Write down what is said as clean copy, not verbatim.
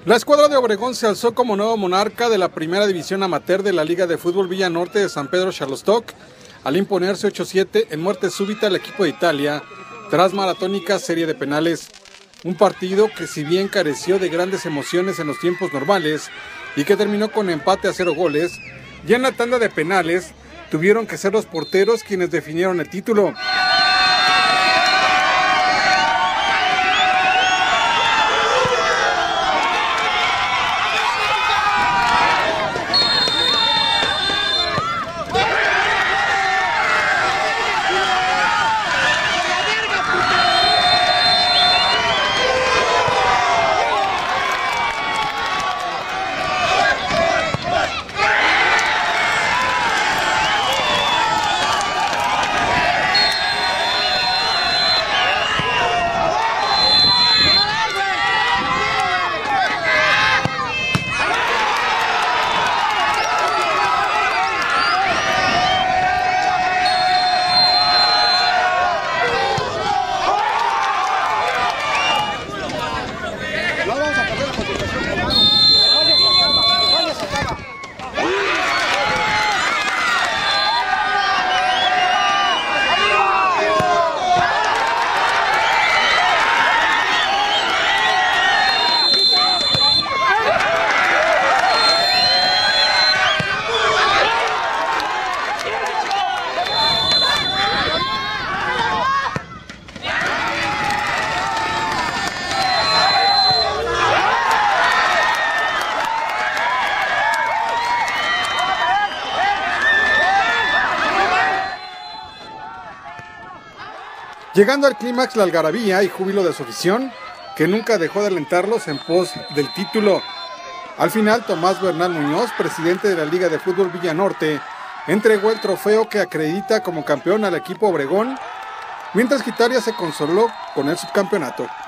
La escuadra de Obregón se alzó como nuevo monarca de la primera división amateur de la Liga de Fútbol Villanorte de San Pedro Charlostock, al imponerse 8-7 en muerte súbita al equipo de Italia, tras maratónica serie de penales. Un partido que, si bien careció de grandes emociones en los tiempos normales y que terminó con empate a 0 goles, ya en la tanda de penales tuvieron que ser los porteros quienes definieron el título. Llegando al clímax la algarabía y júbilo de su afición, que nunca dejó de alentarlos en pos del título. Al final, Tomás Bernal Muñoz, presidente de la Liga de Fútbol Villanorte, entregó el trofeo que acredita como campeón al equipo Obregón, mientras que Italia se consoló con el subcampeonato.